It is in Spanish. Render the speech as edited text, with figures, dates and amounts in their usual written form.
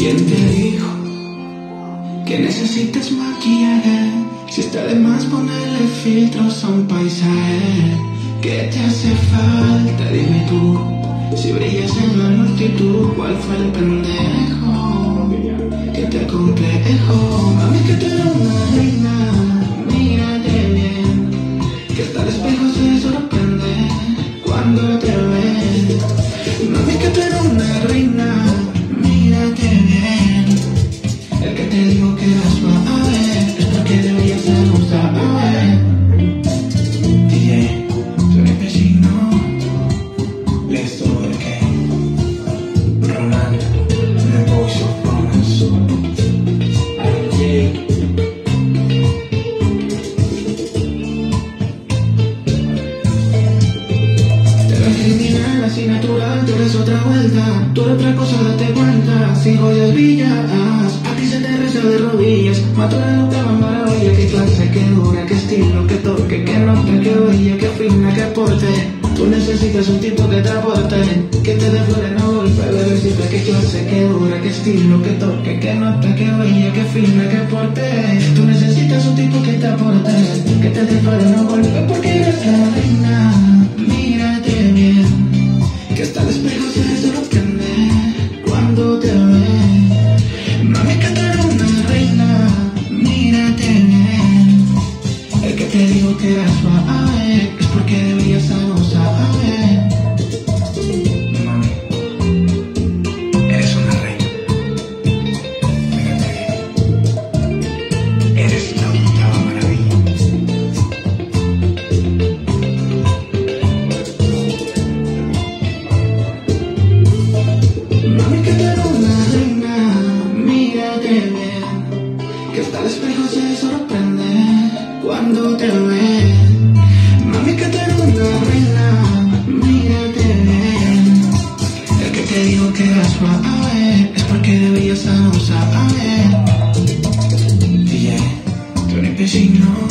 ¿Quién te dijo que necesitas maquillaje? Si está de más ponerle filtros a un paisaje. ¿Qué te hace falta? Dime tú. Si brillas en la multitud, ¿cuál fue el pendejo que te complejo? Mami, que tú eres una reina, mírate bien, que hasta el espejo se sorprende cuando te ve. Mami, que tú eres una reina, mírate bien, el que te digo que eras suave es porque deberías ser un suave. DJ, tú eres vecino, let's do it again. Roman, the voice of promise. DJ. Te ves criminal, así natural, tú eres otra vuelta. Tú eres otra cosa, date cuenta. Si joyas brillas, a ti se te reza de rodillas. Mato la nota más maravilla. Qué clase, qué dura, qué estilo, qué toque, qué nota, qué bella, qué fina, qué porte. Tú necesitas un tipo que te aporte, que te dé flores, no golpe, bebecita. Qué clase, qué dura, qué estilo, qué toque, qué nota, qué bella, qué fina, qué porte. Tú necesitas un tipo que te aporte, que te dé flores, no golpe, porque eres la reina. Mírate bien, que hasta el espejo se sorprende cuando te ve. Mami, que tú eres una reina, mírate bien, el que te digo que eras suave es porque deberías ser un suave. Mami, eres una reina, mírate bien, eres la octava maravilla. Mami, que tú eres una reina, mírate bien, que hasta el espejo se sorprende cuando te ve. Mami, que tú eres una reina, mírate bien, el que te digo que eras suave es porque deberías ser un suave. DJ, tú eres vecino.